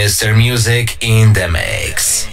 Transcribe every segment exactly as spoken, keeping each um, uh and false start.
Mister Music in the mix.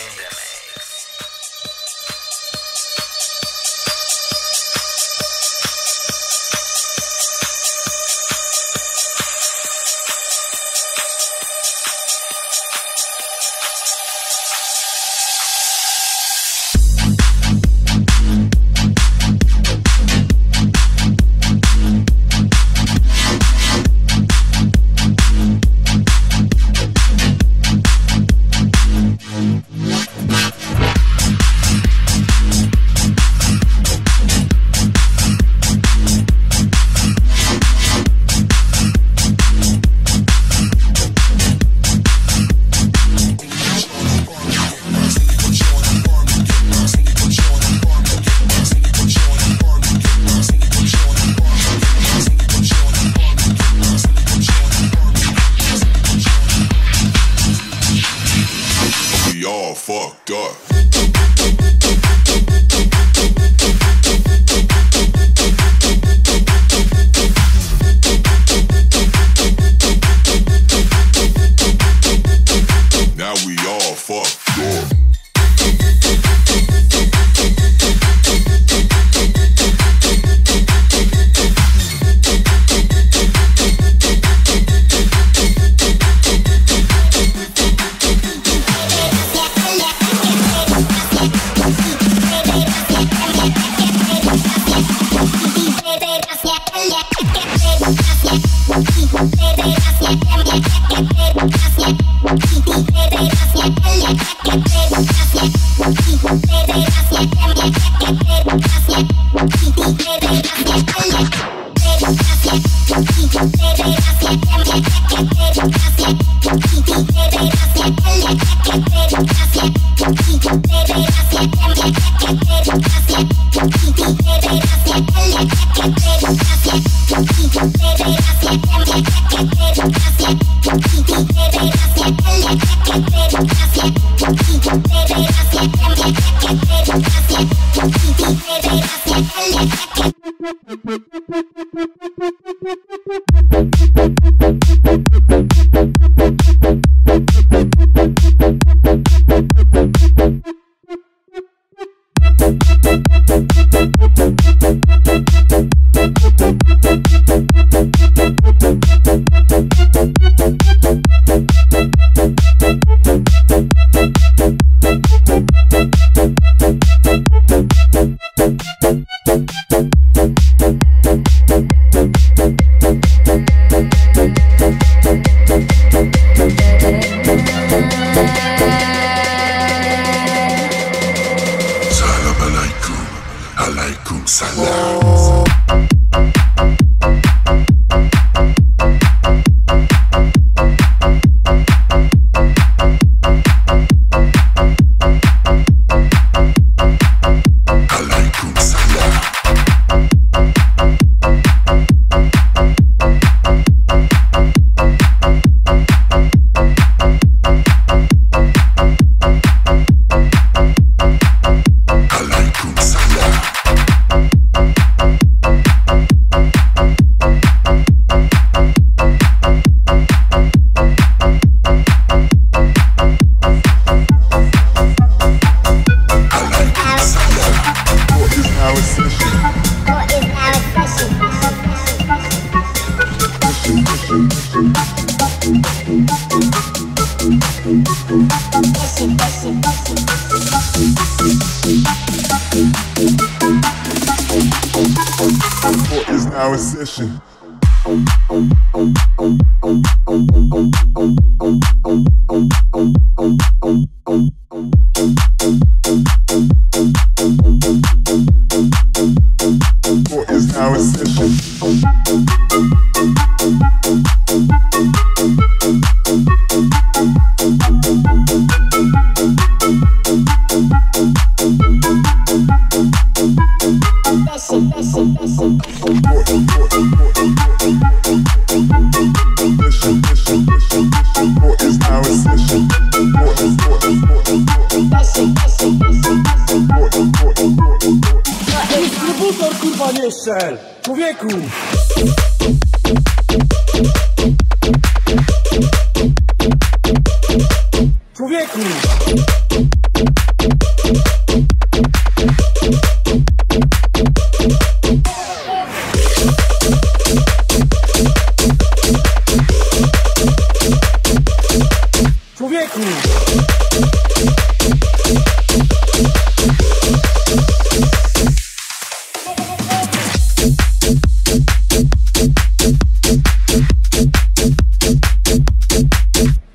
Dystrybutor, kurwa, nie strzel! Człowieku!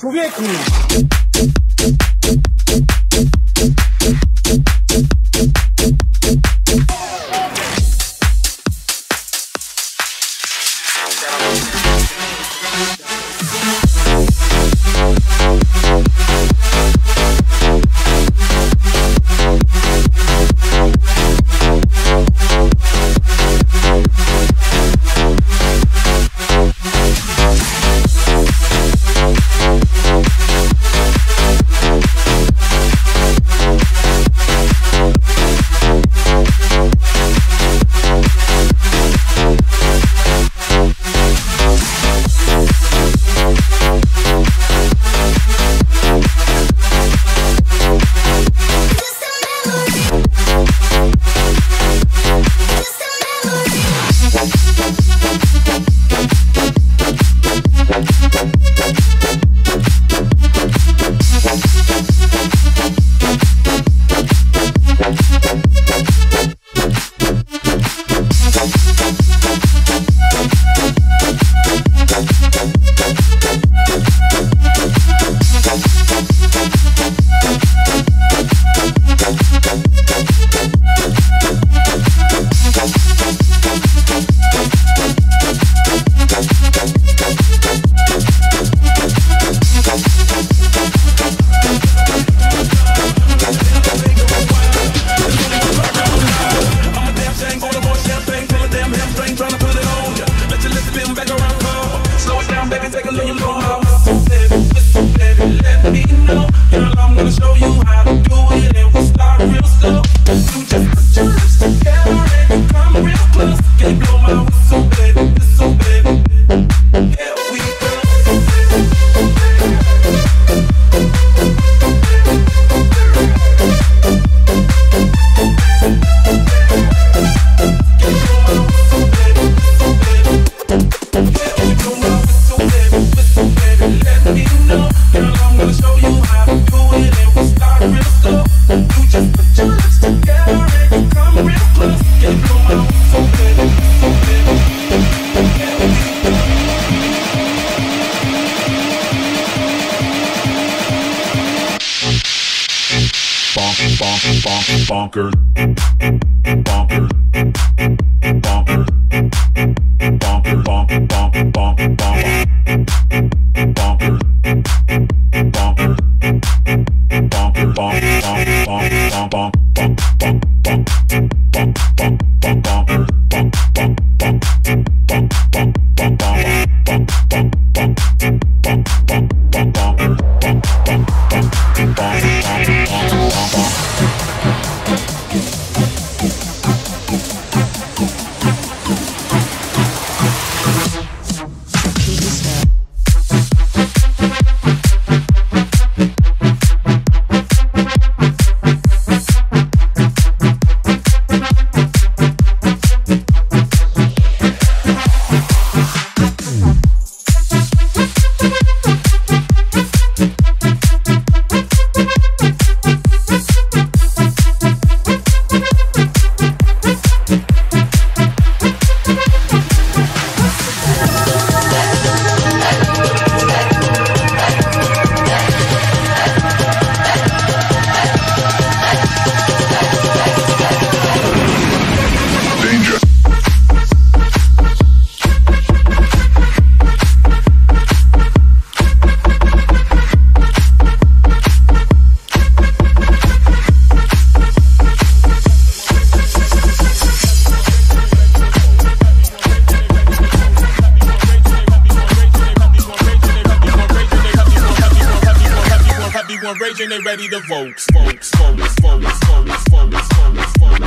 Człowieku! Bonker, bonker, bonker, bonker, bonker, bonker, bonker, bonker, bonker, bonker, bonker, Raging, they ready to vote. Vote, vote, vote, vote, vote, vote, vote,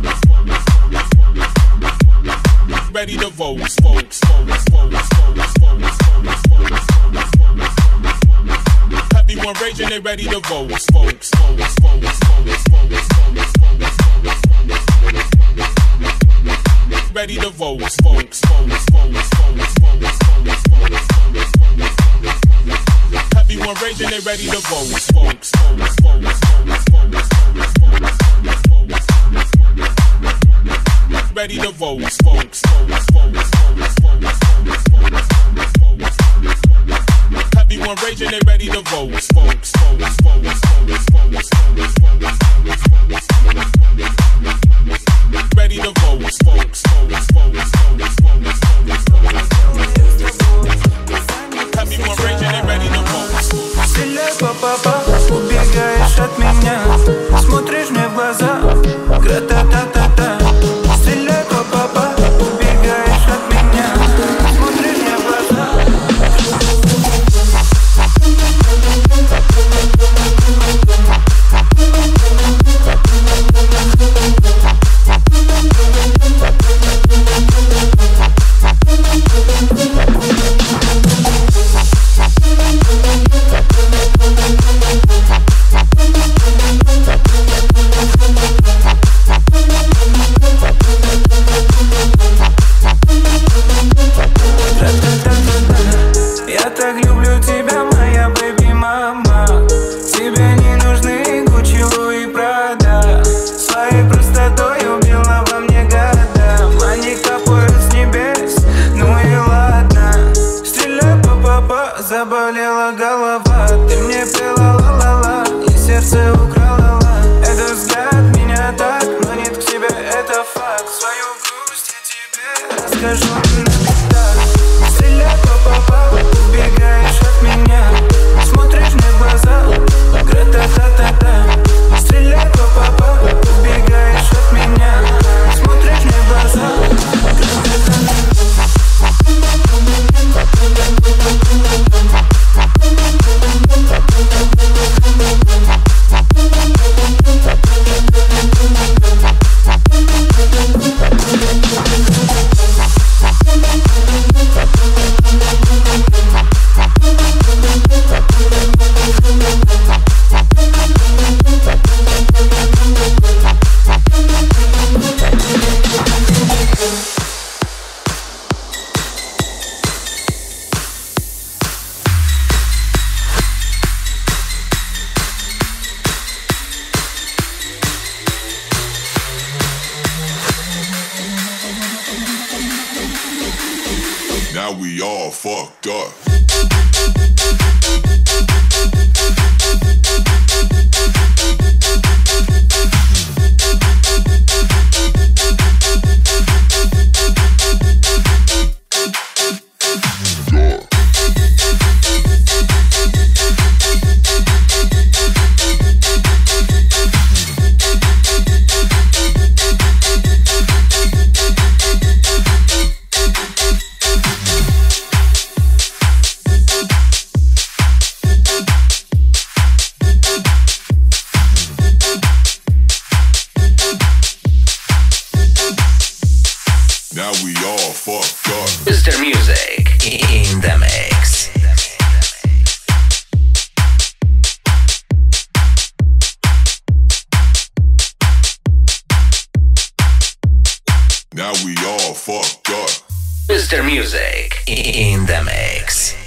vote. Ready to vote. Vote, vote, vote, vote, vote. Everyone raging, they ready to vote. Vote, vote, vote, vote, vote. Ready to vote. Vote, vote, vote, vote, vote. Everyone raging, they ready to vote. Vote, vote, vote, vote, vote. Ready to vote. Vote, vote, vote, vote, vote. Everyone raging, they ready to vote. Folks, folks, folks, folks, folks, ready to vote. Folks, folks, folks, folks, everyone raging, they ready to vote. Стреляй, папа, убегаешь от меня, смотришь мне в глаза, гра-та-та-та-та. Стреляй, папа, убегаешь от меня, смотришь мне в глаза. Я так люблю тебя, моя бэби-мама. Тебе не нужны Гуччи, Луи, Прада. Своей простотой убила во мне года. Они капают с небес, ну и ладно. Стреляй, папа, заболела голова. Ты мне пела ла-ла-ла, и сердце украла ла. Этот взгляд меня так манит к себе, это факт. Свою грусть я тебе расскажу на битах. Стреляй, папа, убегаешь от меня, смотришь мне в глаза, гра-та-та-та-та. Стреляй, папа, убегаешь от меня, смотришь мне в глаза, гра-та-та-та. Now we all fucked up. Now we all fucked up. Mister Music in the mix. Now we all fucked up. Mister Music in the mix.